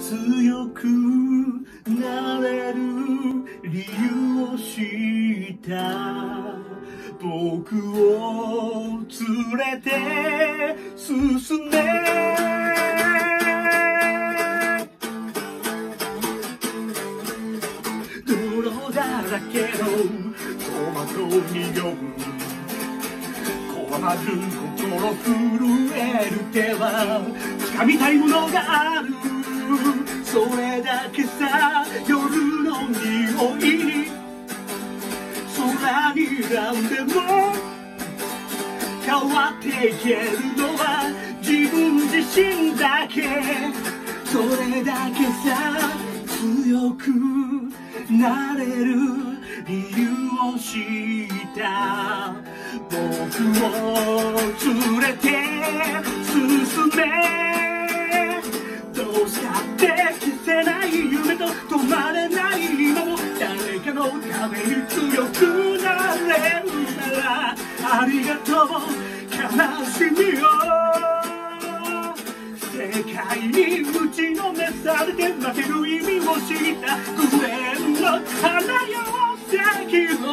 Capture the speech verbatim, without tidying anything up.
強くなれる理由を知った僕を連れて進め泥だらけのトマトに酔うこわばる心震える手は掴みたいものがあるそれだけさ夜の匂い空に何でも変わっていけるのは自分自身だけそれだけさ強くなれる理由を知った僕を連れて進めどうしたって消せない夢と止まれない今も誰かのために強くなれるならありがとう悲しみを世界に打ちのめされて負ける意味を知ったグレーの花よ赤色